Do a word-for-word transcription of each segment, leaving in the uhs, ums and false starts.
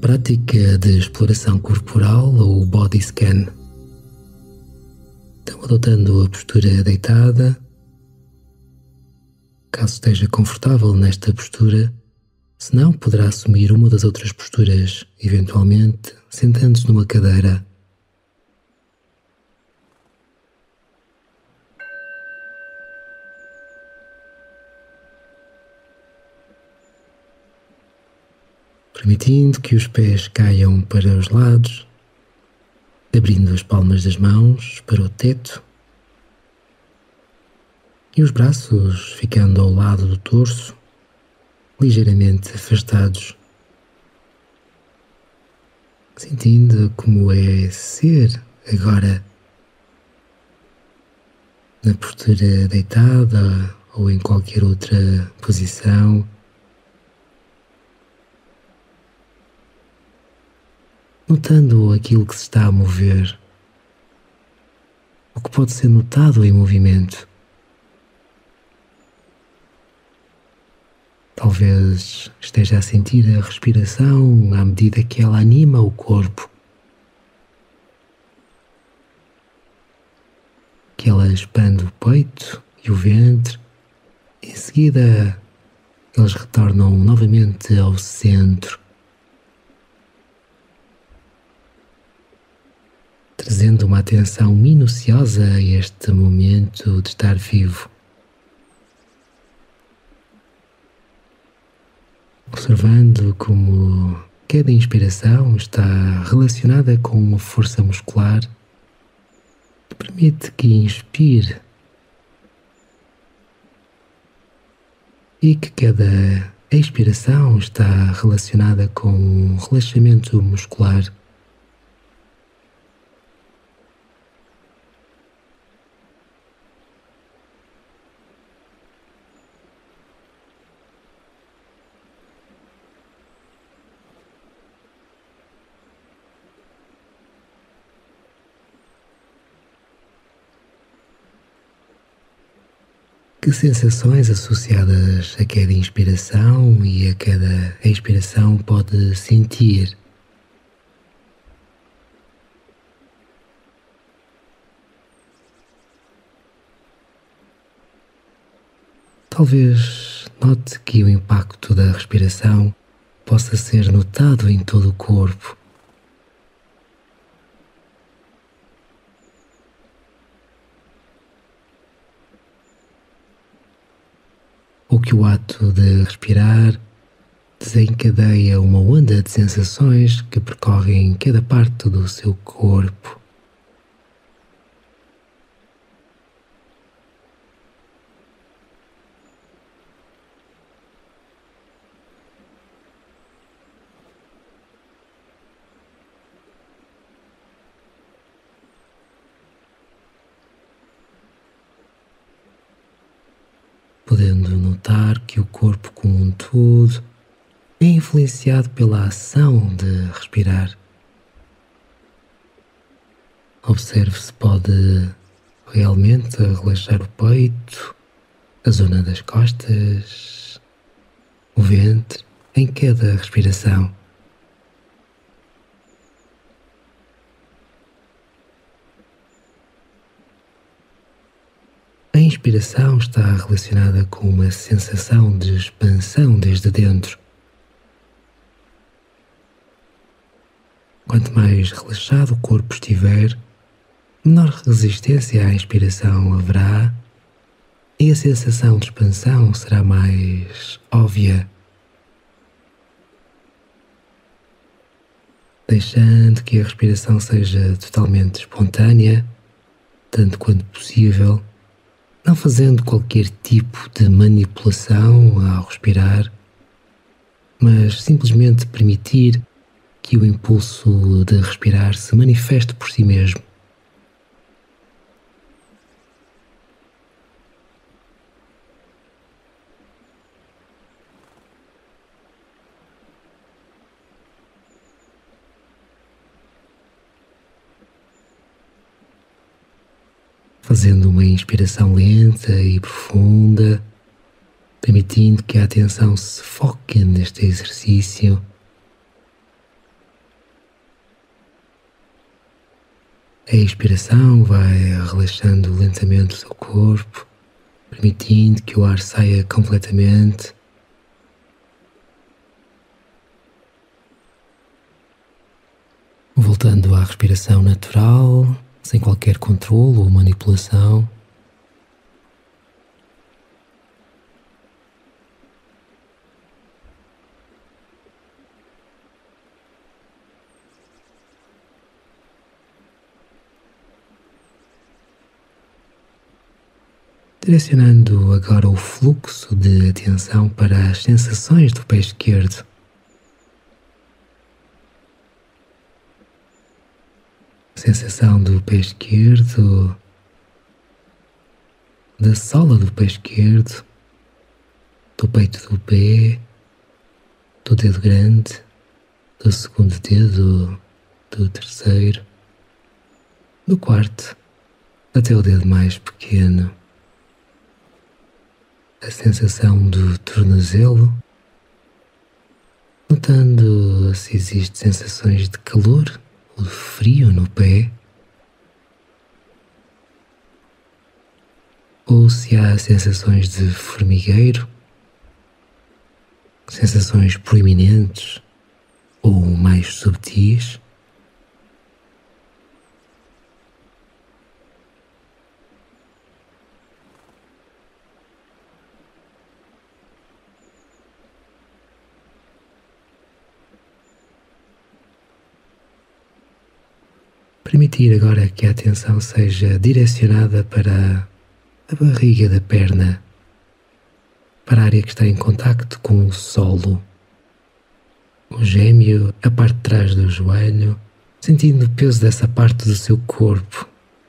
prática de exploração corporal ou body scan. Então, adotando a postura deitada, caso esteja confortável nesta postura, se não, poderá assumir uma das outras posturas, eventualmente sentando-se numa cadeira. Permitindo que os pés caiam para os lados, abrindo as palmas das mãos para o teto e os braços ficando ao lado do torso, ligeiramente afastados, sentindo como é ser agora na postura deitada ou em qualquer outra posição. Notando aquilo que se está a mover, o que pode ser notado em movimento. Talvez esteja a sentir a respiração à medida que ela anima o corpo, que ela expande o peito e o ventre. Em seguida, eles retornam novamente ao centro, trazendo uma atenção minuciosa a este momento de estar vivo. Observando como cada inspiração está relacionada com uma força muscular que permite que inspire e que cada expiração está relacionada com um relaxamento muscular. Que sensações associadas a cada inspiração e a cada expiração pode sentir? Talvez note que o impacto da respiração possa ser notado em todo o corpo. Ou que o ato de respirar desencadeia uma onda de sensações que percorrem cada parte do seu corpo. Podendo notar que o corpo como um todo é influenciado pela ação de respirar. Observe se pode realmente relaxar o peito, a zona das costas, o ventre, em cada respiração. A inspiração está relacionada com uma sensação de expansão desde dentro. Quanto mais relaxado o corpo estiver, menor resistência à inspiração haverá e a sensação de expansão será mais óbvia. Deixando que a respiração seja totalmente espontânea, tanto quanto possível, não fazendo qualquer tipo de manipulação ao respirar, mas simplesmente permitir que o impulso de respirar se manifeste por si mesmo. Fazendo uma inspiração lenta e profunda, permitindo que a atenção se foque neste exercício A expiração vai relaxando lentamente o seu corpo, permitindo que o ar saia completamente. Voltando à respiração natural, sem qualquer controle ou manipulação. Direcionando agora o fluxo de atenção para as sensações do pé esquerdo. Sensação do pé esquerdo, da sola do pé esquerdo, do peito do pé, do dedo grande, do segundo dedo, do terceiro, do quarto, até o dedo mais pequeno. A sensação do tornozelo, notando se existem sensações de calor ou de frio no pé, ou se há sensações de formigueiro, sensações proeminentes ou mais subtis. Permitir agora que a atenção seja direcionada para a barriga da perna, para a área que está em contacto com o solo, o gêmeo, a parte de trás do joelho, sentindo o peso dessa parte do seu corpo.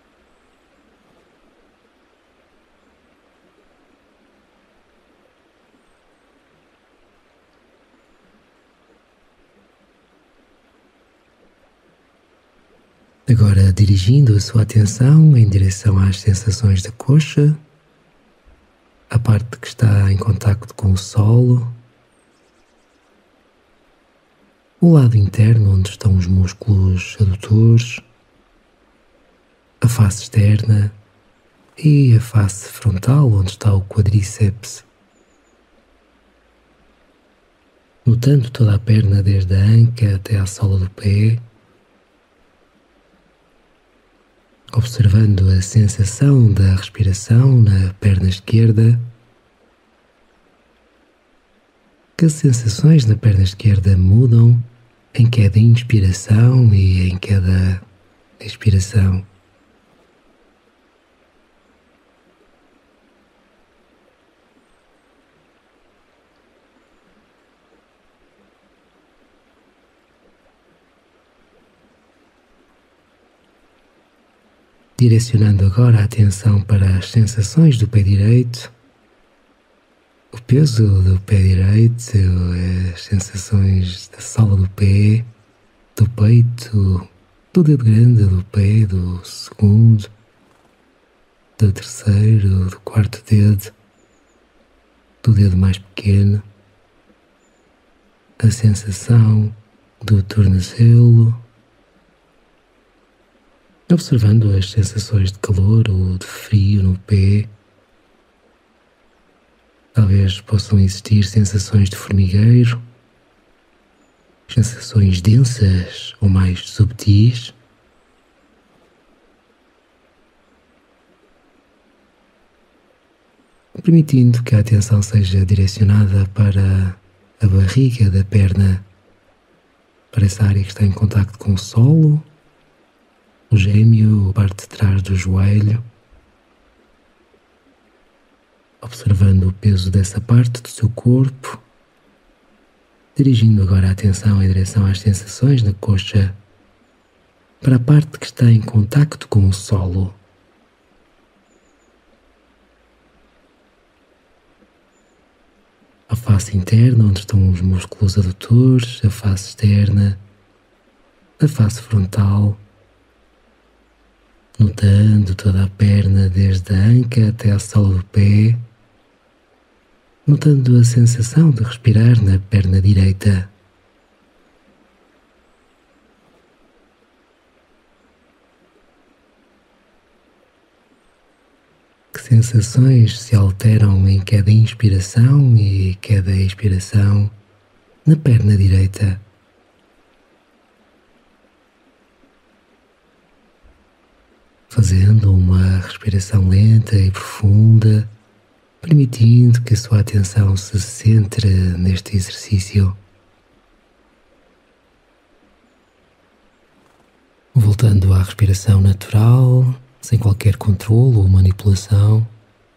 Agora dirigindo a sua atenção em direção às sensações da coxa, a parte que está em contacto com o solo, o lado interno onde estão os músculos adutores, a face externa e a face frontal onde está o quadríceps. Notando toda a perna desde a anca até à sola do pé, observando a sensação da respiração na perna esquerda, que as sensações na perna esquerda mudam em cada inspiração e em cada expiração. Direcionando agora a atenção para as sensações do pé direito, o peso do pé direito, as sensações da sola do pé, do peito, do dedo grande do pé, do segundo, do terceiro, do quarto dedo, do dedo mais pequeno, a sensação do tornozelo, observando as sensações de calor ou de frio no pé. Talvez possam existir sensações de formigueiro, sensações densas ou mais subtis. Permitindo que a atenção seja direcionada para a barriga da perna, para essa área que está em contacto com o solo, o gêmeo, a parte de trás do joelho, observando o peso dessa parte do seu corpo, dirigindo agora a atenção em direção às sensações na coxa, para a parte que está em contacto com o solo. A face interna, onde estão os músculos adutores, a face externa, a face frontal, notando toda a perna desde a anca até a sola do pé, notando a sensação de respirar na perna direita. sensações se alteram em cada inspiração e cada expiração na perna direita. Fazendo uma respiração lenta e profunda, permitindo que a sua atenção se centre neste exercício. Voltando à respiração natural, sem qualquer controle ou manipulação.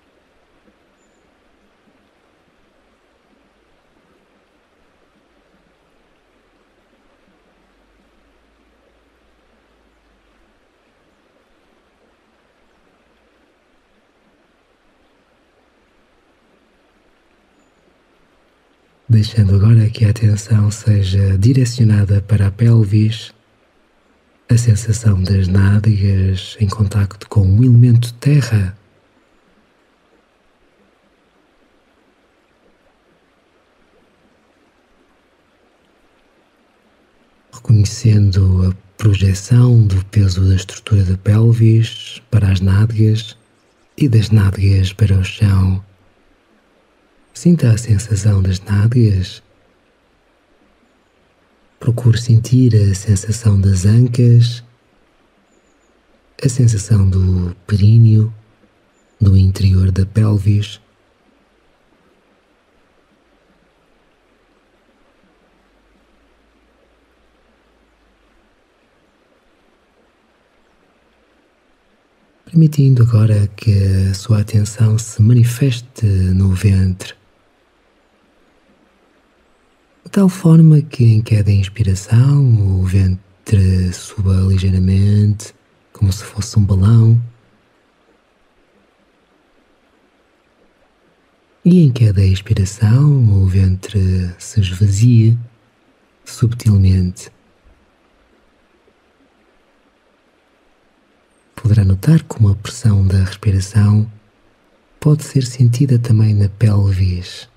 Deixando agora que a atenção seja direcionada para a pelvis, a sensação das nádegas em contacto com o elemento terra. Reconhecendo a projeção do peso da estrutura da pelvis para as nádegas e das nádegas para o chão. Sinta a sensação das nádegas. Procure sentir a sensação das ancas, a sensação do períneo, do interior da pelvis. Permitindo agora que a sua atenção se manifeste no ventre. De tal forma que em cada inspiração o ventre suba ligeiramente, como se fosse um balão. E em cada expiração o ventre se esvazie subtilmente. Poderá notar como a pressão da respiração pode ser sentida também na pelvis.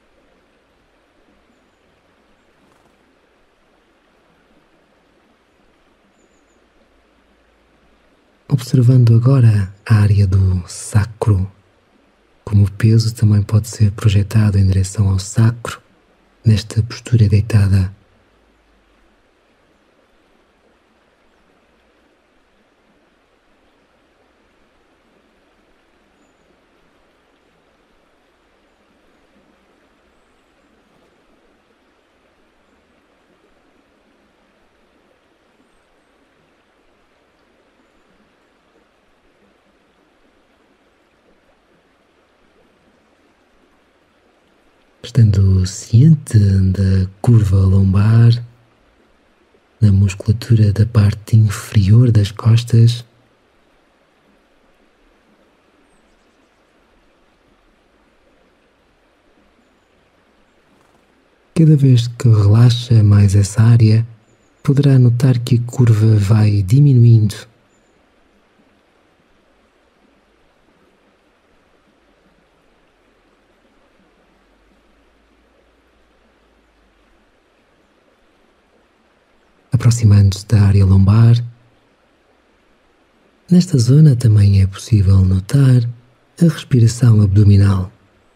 Observando agora a área do sacro, como o peso também pode ser projetado em direção ao sacro, nesta postura deitada. Estando ciente da curva lombar, da musculatura da parte inferior das costas, cada vez que relaxa mais essa área, poderá notar que a curva vai diminuindo. Aproximando-se da área lombar. Nesta zona também é possível notar a respiração abdominal.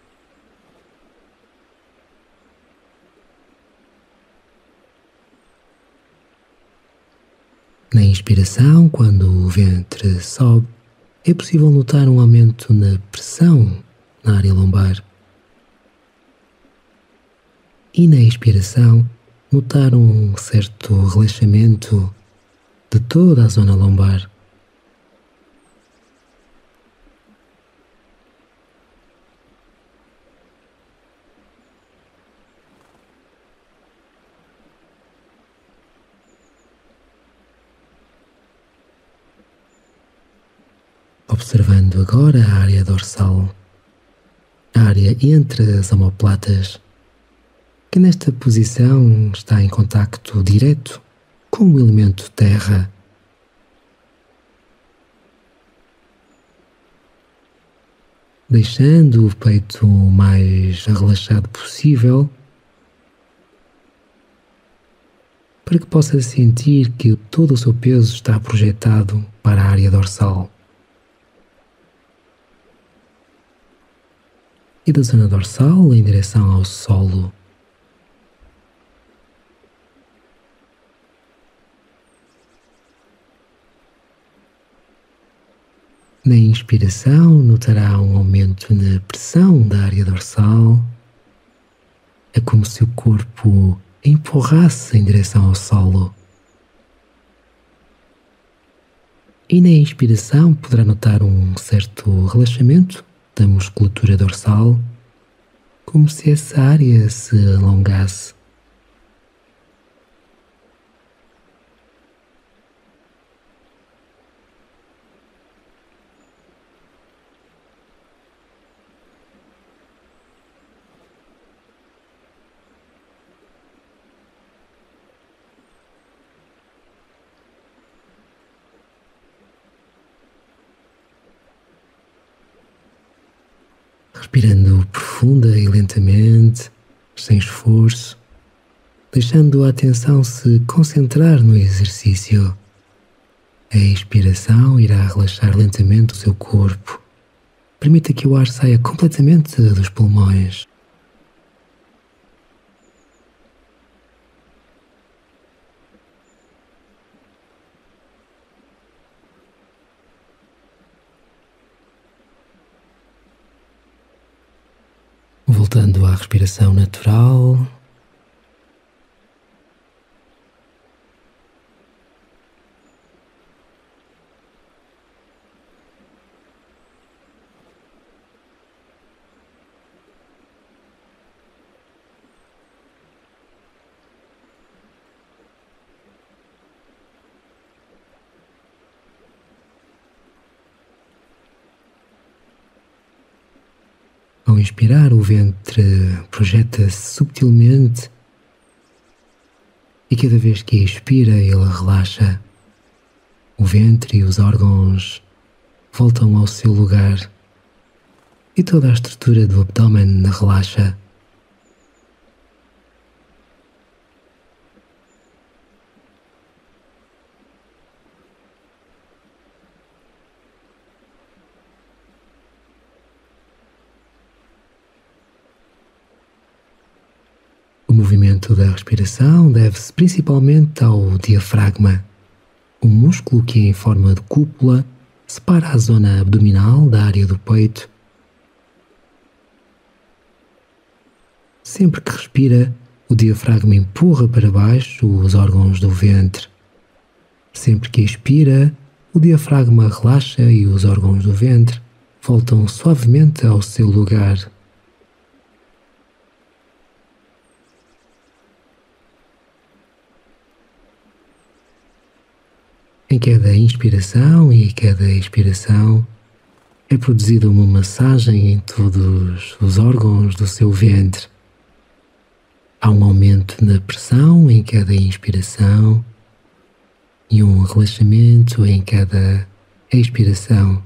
Na inspiração, quando o ventre sobe, é possível notar um aumento na pressão na área lombar. E na expiração, notar um certo relaxamento de toda a zona lombar. Observando agora a área dorsal, a área entre as omoplatas, que nesta posição está em contacto direto com o elemento terra. Deixando o peito o mais relaxado possível, para que possa sentir que todo o seu peso está projetado para a área dorsal. e da zona dorsal em direção ao solo. Na inspiração, notará um aumento na pressão da área dorsal. É como se o corpo empurrasse em direção ao solo. E na inspiração poderá notar um certo relaxamento da musculatura dorsal, como se essa área se alongasse. Respirando profunda e lentamente, sem esforço, deixando a atenção se concentrar no exercício. A expiração irá relaxar lentamente o seu corpo. Permita que o ar saia completamente dos pulmões. Voltando à respiração natural. Ao inspirar, o ventre projeta-se subtilmente e cada vez que expira, ele relaxa. O ventre e os órgãos voltam ao seu lugar e toda a estrutura do abdômen relaxa. O movimento da respiração deve-se principalmente ao diafragma, um músculo que, em forma de cúpula, separa a zona abdominal da área do peito. Sempre que respira, o diafragma empurra para baixo os órgãos do ventre. Sempre que expira, o diafragma relaxa e os órgãos do ventre voltam suavemente ao seu lugar. Em cada inspiração e cada expiração é produzida uma massagem em todos os órgãos do seu ventre. Há um aumento na pressão em cada inspiração e um relaxamento em cada expiração.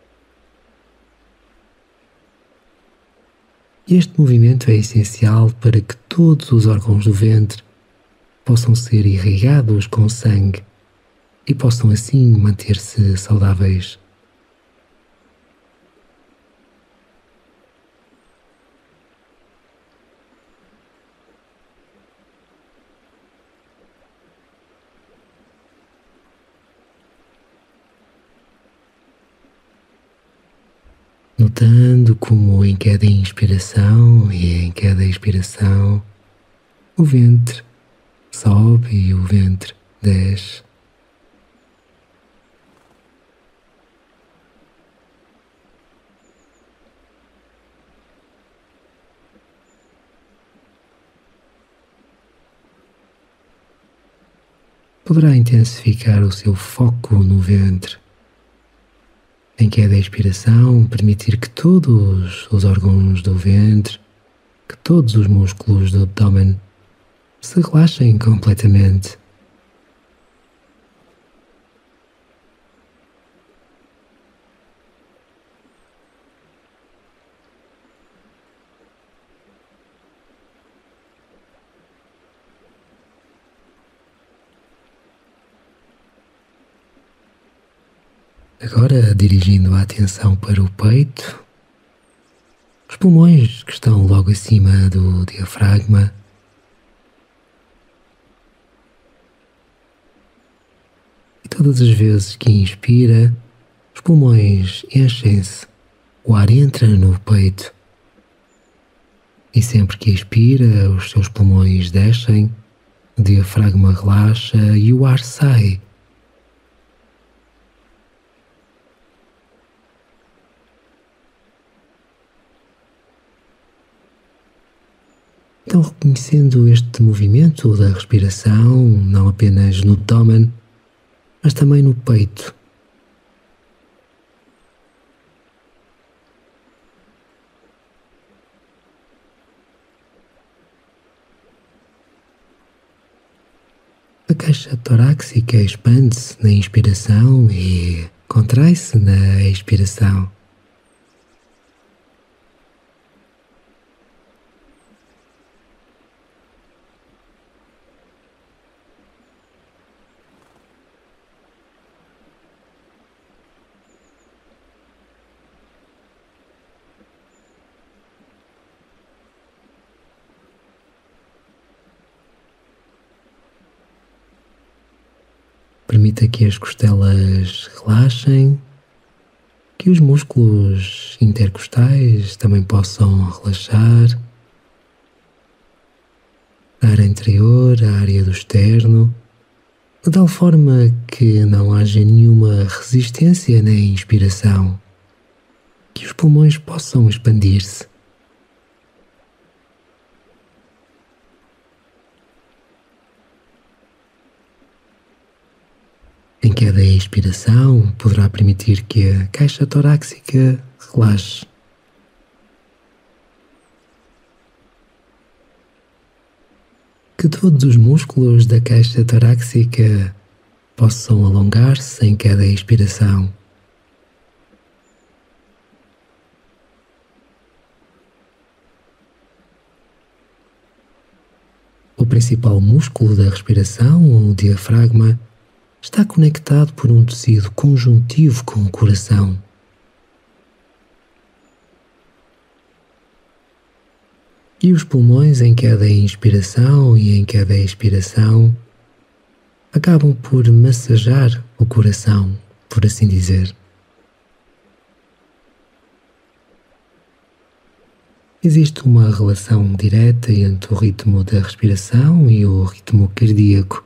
Este movimento é essencial para que todos os órgãos do ventre possam ser irrigados com sangue e possam assim manter-se saudáveis. Notando como em cada inspiração e em cada expiração o ventre sobe e o ventre desce. Poderá intensificar o seu foco no ventre. Em cada expiração, permitir que todos os órgãos do ventre, que todos os músculos do abdômen se relaxem completamente. Agora, dirigindo a atenção para o peito, os pulmões que estão logo acima do diafragma. E todas as vezes que inspira, os pulmões enchem-se, o ar entra no peito. E sempre que expira, os seus pulmões descem, o diafragma relaxa e o ar sai. Então, reconhecendo este movimento da respiração, não apenas no abdômen, mas também no peito. A caixa torácica expande-se na inspiração e contrai-se na expiração. Permita que as costelas relaxem, que os músculos intercostais também possam relaxar, a área interior, a área do externo, de tal forma que não haja nenhuma resistência na inspiração, que os pulmões possam expandir-se. Em cada expiração, poderá permitir que a caixa torácica relaxe. Que todos os músculos da caixa torácica possam alongar-se em cada expiração. O principal músculo da respiração, o diafragma, está conectado por um tecido conjuntivo com o coração. E os pulmões, em cada inspiração e em cada expiração, acabam por massajar o coração, por assim dizer. Existe uma relação direta entre o ritmo da respiração e o ritmo cardíaco.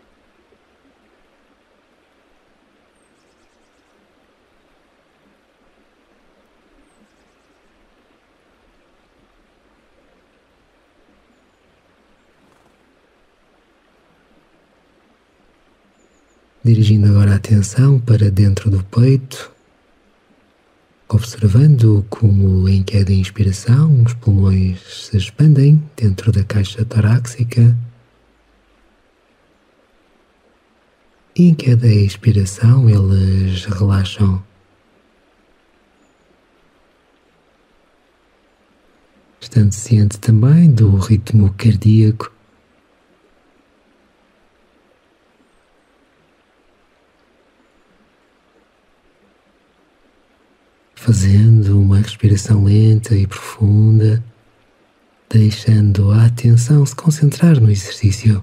Dirigindo agora a atenção para dentro do peito, observando como em cada inspiração os pulmões se expandem dentro da caixa torácica e em cada expiração eles relaxam. Estando ciente também do ritmo cardíaco, fazendo uma respiração lenta e profunda, deixando a atenção se concentrar no exercício.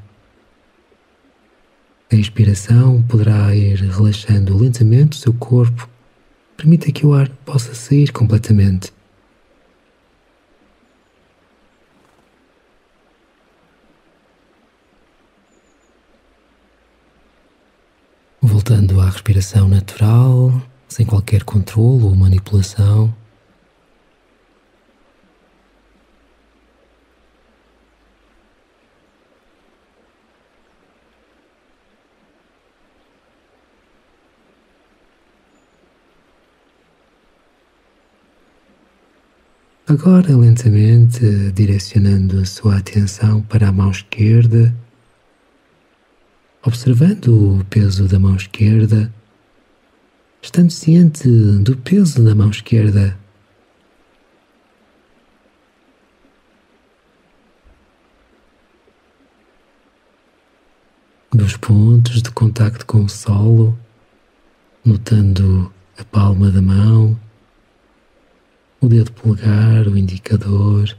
A expiração poderá ir relaxando lentamente o seu corpo, permita que o ar possa sair completamente. Voltando à respiração natural, sem qualquer controle ou manipulação. Agora, lentamente, direcionando a sua atenção para a mão esquerda, observando o peso da mão esquerda, estando ciente do peso da mão esquerda. Dos pontos de contacto com o solo, notando a palma da mão, o dedo polegar, o indicador,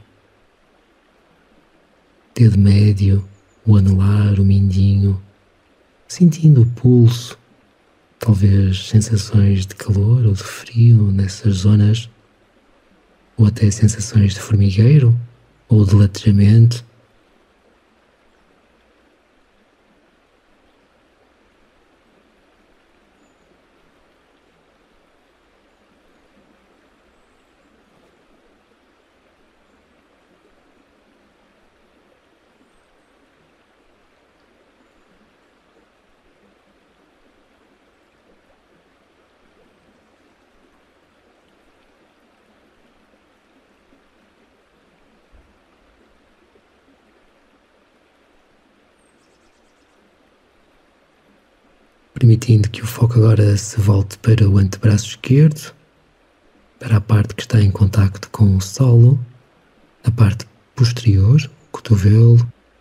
dedo médio, o anular, o mindinho, sentindo o pulso, talvez sensações de calor ou de frio nessas zonas, ou até sensações de formigueiro ou de latejamento. Permitindo que o foco agora se volte para o antebraço esquerdo, para a parte que está em contacto com o solo, a parte posterior, o cotovelo,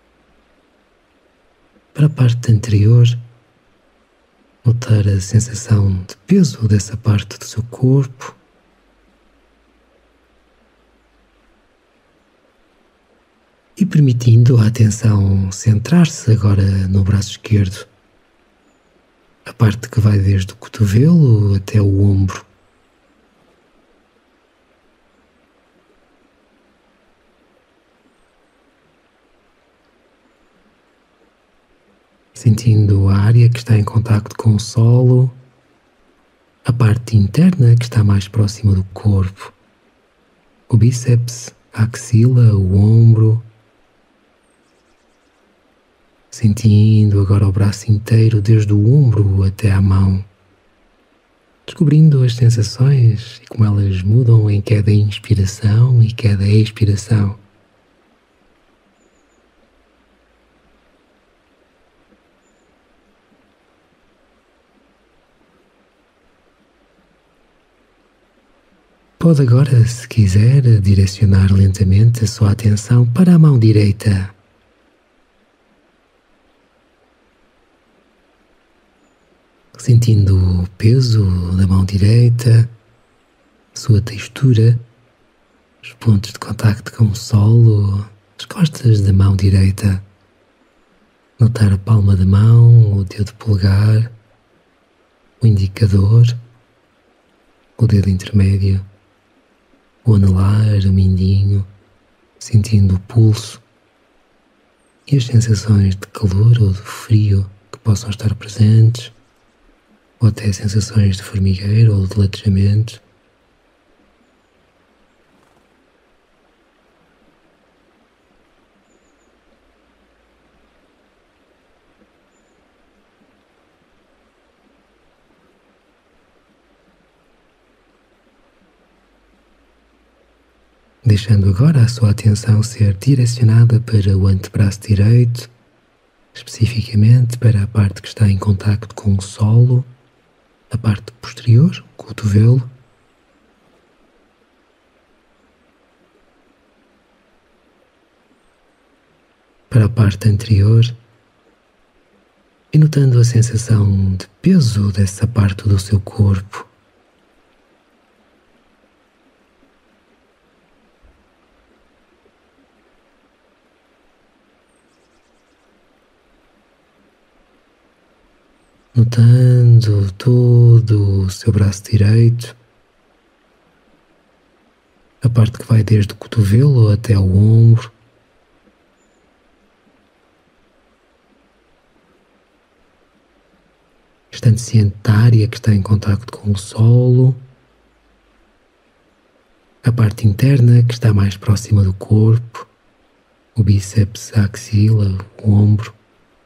para a parte anterior, notar a sensação de peso dessa parte do seu corpo. E permitindo a atenção centrar-se agora no braço esquerdo, a parte que vai desde o cotovelo até o ombro. Sentindo a área que está em contacto com o solo, a parte interna que está mais próxima do corpo, o bíceps, a axila, o ombro. Sentindo agora o braço inteiro, desde o ombro até à mão, descobrindo as sensações e como elas mudam em cada inspiração e cada expiração. Pode agora, se quiser, direcionar lentamente a sua atenção para a mão direita. Sentindo o peso da mão direita, a sua textura, os pontos de contacto com o solo, as costas da mão direita. Notar a palma da mão, o dedo polegar, o indicador, o dedo intermédio, o anular, o mindinho, sentindo o pulso e as sensações de calor ou de frio que possam estar presentes, ou até sensações de formigueiro ou de latejamento. Deixando agora a sua atenção ser direcionada para o antebraço direito, especificamente para a parte que está em contacto com o solo, a parte posterior, o cotovelo. Para a parte anterior e notando a sensação de peso dessa parte do seu corpo. Notando todo o seu braço direito, a parte que vai desde o cotovelo até o ombro. Estando ciente da área que está em contacto com o solo, a parte interna que está mais próxima do corpo, o bíceps, a axila, o ombro.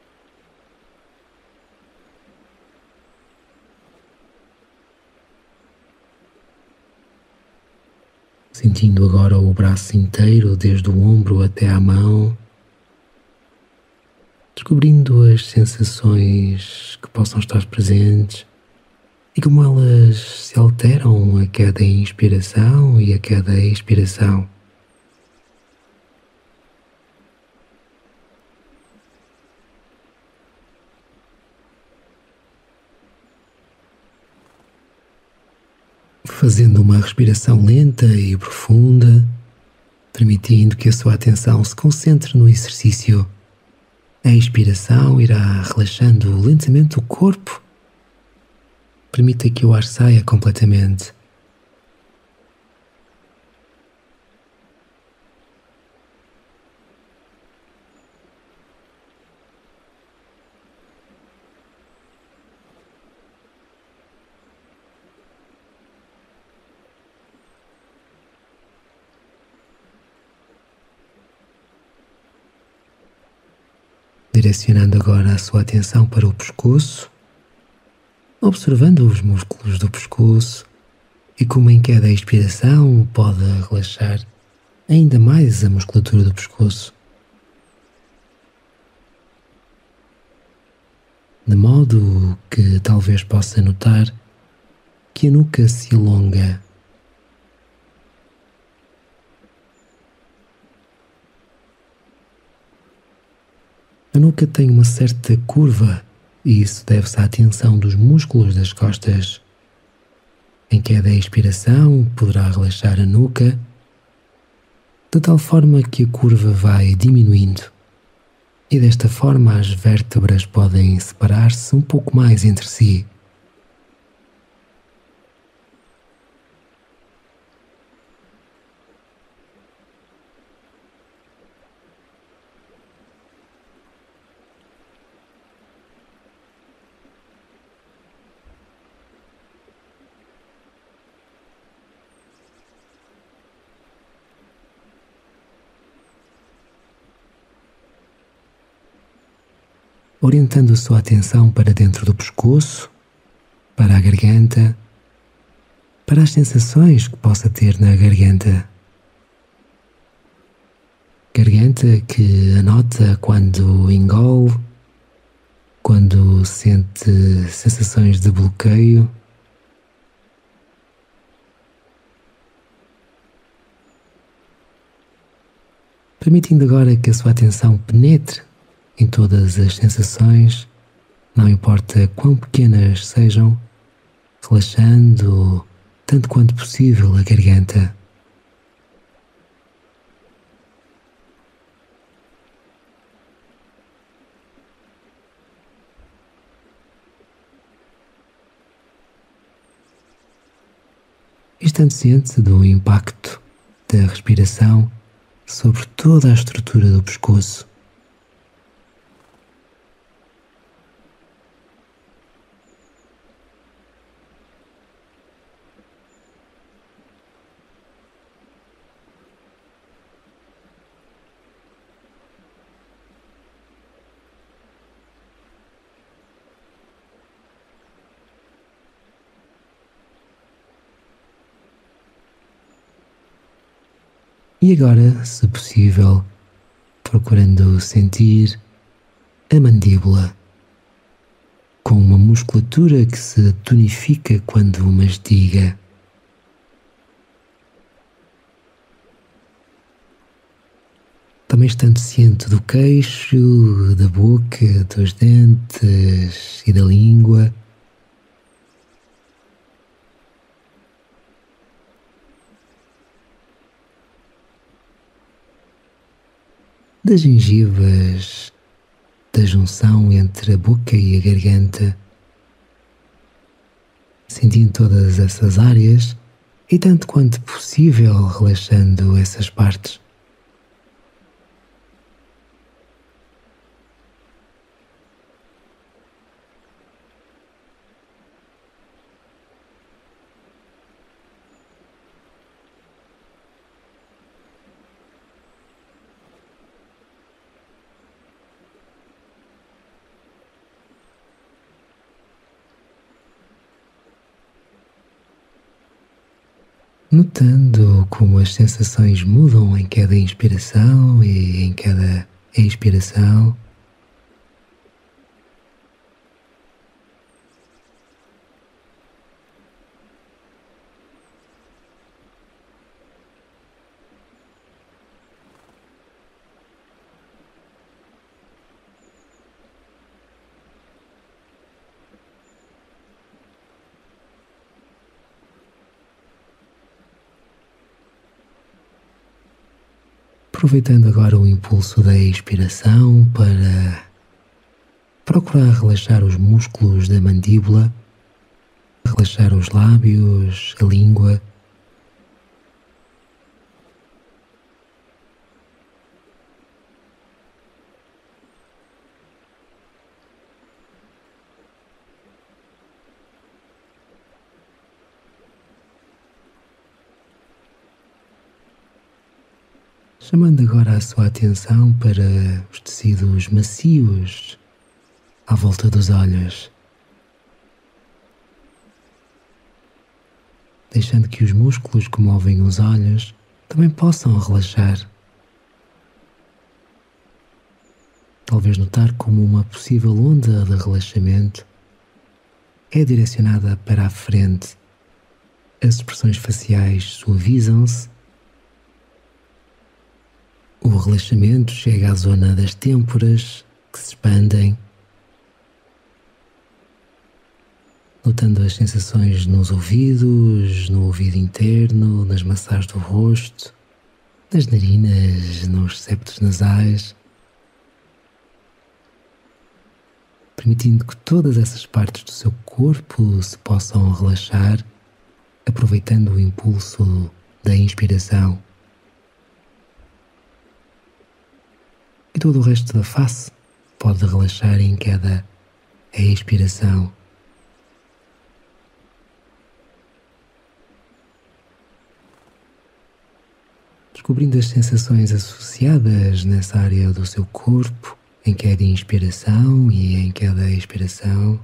Sentindo agora o braço inteiro, desde o ombro até à mão, descobrindo as sensações que possam estar presentes e como elas se alteram a cada inspiração e a cada expiração. fazendo uma respiração lenta e profunda, permitindo que a sua atenção se concentre no exercício. A expiração irá relaxando lentamente o corpo. Permita que o ar saia completamente. Direcionando agora a sua atenção para o pescoço, observando os músculos do pescoço e como em cada expiração pode relaxar ainda mais a musculatura do pescoço, de modo que talvez possa notar que a nuca se alonga. A nuca tem uma certa curva e isso deve-se à tensão dos músculos das costas. Em cada expiração poderá relaxar a nuca de tal forma que a curva vai diminuindo e desta forma as vértebras podem separar-se um pouco mais entre si. Orientando a sua atenção para dentro do pescoço, para a garganta, para as sensações que possa ter na garganta. Garganta que anota quando engole, quando sente sensações de bloqueio. Permitindo agora que a sua atenção penetre em todas as sensações, não importa quão pequenas sejam, relaxando tanto quanto possível a garganta. Estando ciente do impacto da respiração sobre toda a estrutura do pescoço. E agora, se possível, procurando sentir a mandíbula com uma musculatura que se tonifica quando mastiga. Também estando ciente do queixo, da boca, dos dentes e da língua. Das gengivas, da junção entre a boca e a garganta, sentindo todas essas áreas e tanto quanto possível relaxando essas partes. Notando como as sensações mudam em cada inspiração e em cada expiração. Aproveitando agora o impulso da expiração para procurar relaxar os músculos da mandíbula, relaxar os lábios, a língua. Chamando agora a sua atenção para os tecidos macios à volta dos olhos, deixando que os músculos que movem os olhos também possam relaxar. Talvez notar como uma possível onda de relaxamento é direcionada para a frente. As expressões faciais suavizam-se. O relaxamento chega à zona das têmporas, que se expandem, notando as sensações nos ouvidos, no ouvido interno, nas maçãs do rosto, nas narinas, nos septos nasais, permitindo que todas essas partes do seu corpo se possam relaxar, aproveitando o impulso da inspiração. E todo o resto da face pode relaxar em cada expiração. Descobrindo as sensações associadas nessa área do seu corpo, em cada inspiração e em cada expiração.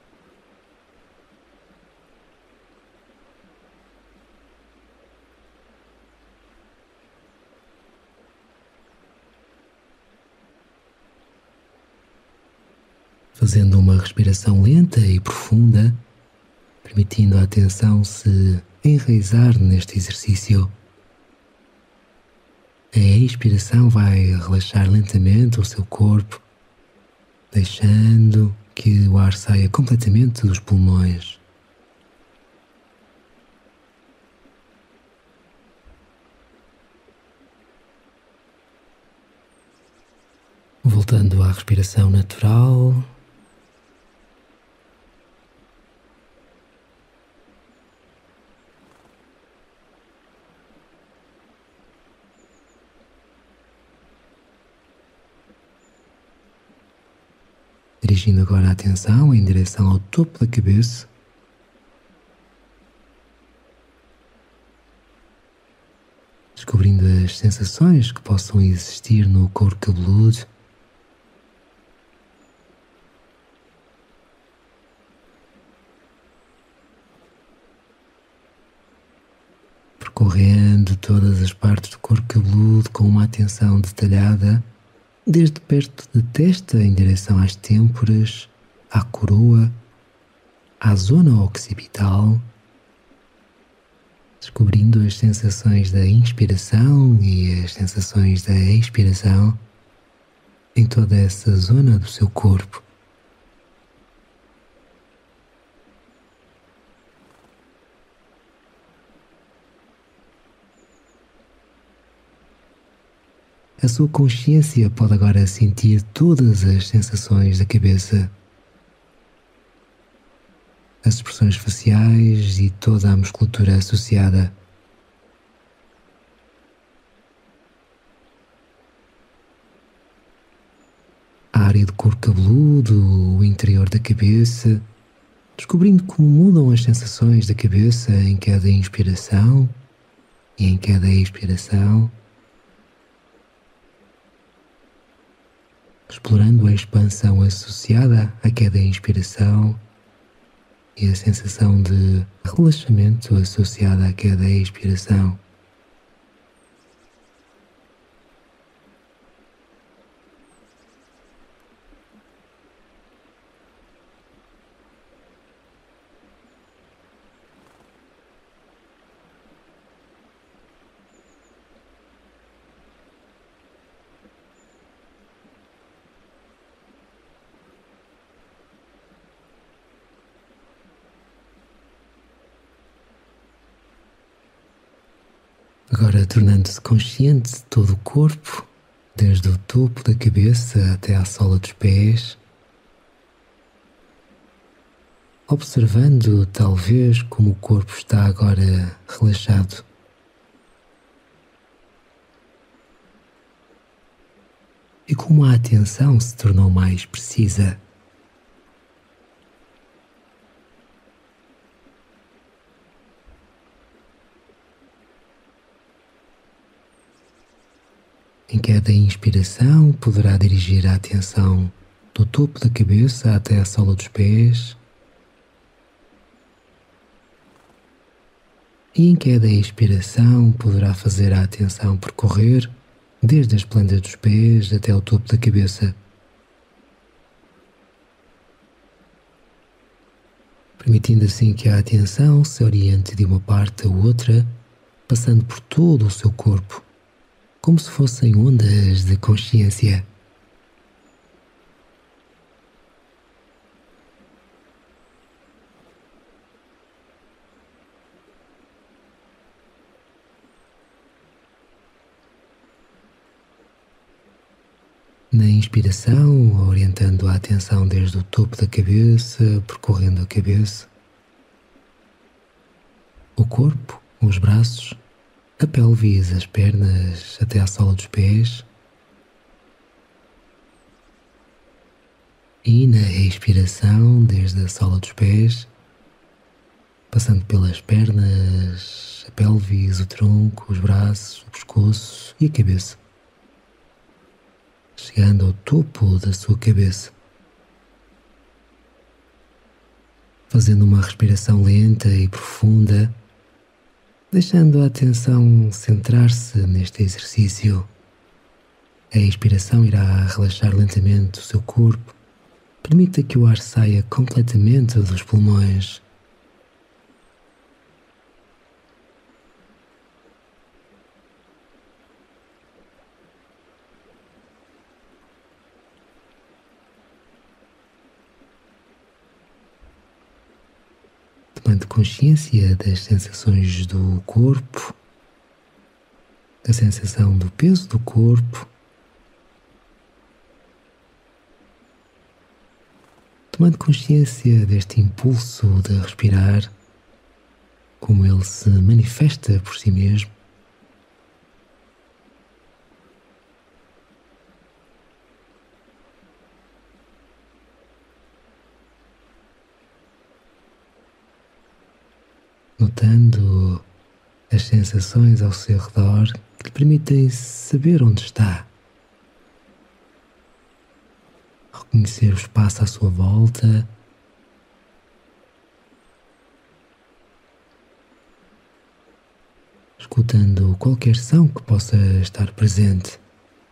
Fazendo uma respiração lenta e profunda, permitindo a atenção se enraizar neste exercício. A expiração vai relaxar lentamente o seu corpo, deixando que o ar saia completamente dos pulmões. Voltando à respiração natural. Dirigindo agora a atenção em direção ao topo da cabeça. Descobrindo as sensações que possam existir no couro cabeludo. Percorrendo todas as partes do couro cabeludo com uma atenção detalhada, desde perto da testa em direção às têmporas, à coroa, à zona occipital, descobrindo as sensações da inspiração e as sensações da expiração em toda essa zona do seu corpo. A sua consciência pode agora sentir todas as sensações da cabeça, as expressões faciais e toda a musculatura associada. A área do couro cabeludo, o interior da cabeça, descobrindo como mudam as sensações da cabeça em cada inspiração e em cada expiração. Explorando a expansão associada a cada inspiração e a sensação de relaxamento associada a cada expiração. Agora tornando-se consciente de todo o corpo, desde o topo da cabeça até à sola dos pés, observando talvez como o corpo está agora relaxado. E como a atenção se tornou mais precisa. Em cada inspiração, poderá dirigir a atenção do topo da cabeça até a sola dos pés. E em cada expiração, poderá fazer a atenção percorrer desde as plantas dos pés até o topo da cabeça, permitindo assim que a atenção se oriente de uma parte a outra, passando por todo o seu corpo, como se fossem ondas de consciência. Na inspiração, orientando a atenção desde o topo da cabeça, percorrendo a cabeça, o corpo, os braços, a pelvis, as pernas até à sola dos pés. E na expiração, desde a sola dos pés, passando pelas pernas, a pelvis, o tronco, os braços, o pescoço e a cabeça, chegando ao topo da sua cabeça, fazendo uma respiração lenta e profunda, deixando a atenção centrar-se neste exercício. A expiração irá relaxar lentamente o seu corpo, permita que o ar saia completamente dos pulmões. Tomando consciência das sensações do corpo, da sensação do peso do corpo, tomando consciência deste impulso de respirar, como ele se manifesta por si mesmo. Notando as sensações ao seu redor que lhe permitem saber onde está. Reconhecer o espaço à sua volta. Escutando qualquer som que possa estar presente.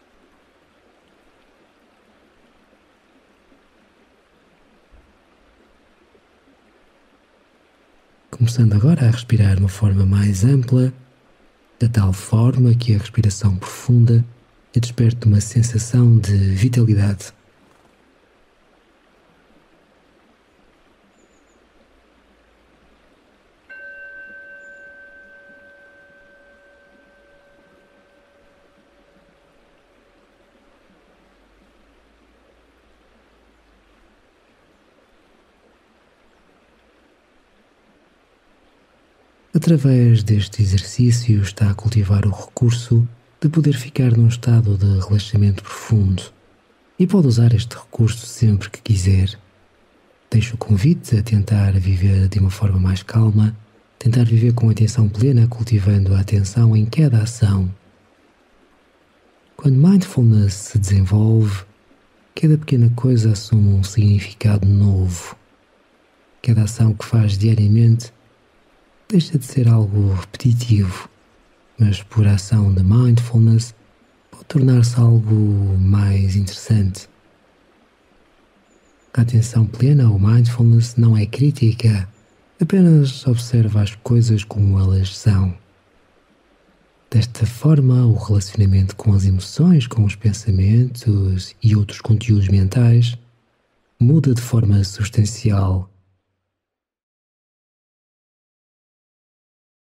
Começando agora a respirar de uma forma mais ampla, de tal forma que a respiração profunda lhe desperte uma sensação de vitalidade. Através deste exercício está a cultivar o recurso de poder ficar num estado de relaxamento profundo e pode usar este recurso sempre que quiser. Deixo o convite a tentar viver de uma forma mais calma, tentar viver com atenção plena, cultivando a atenção em cada ação. Quando mindfulness se desenvolve, cada pequena coisa assume um significado novo. Cada ação que faz diariamente deixa de ser algo repetitivo, mas por ação de mindfulness pode tornar-se algo mais interessante. A atenção plena ou mindfulness não é crítica, apenas observa as coisas como elas são. Desta forma, o relacionamento com as emoções, com os pensamentos e outros conteúdos mentais muda de forma substancial,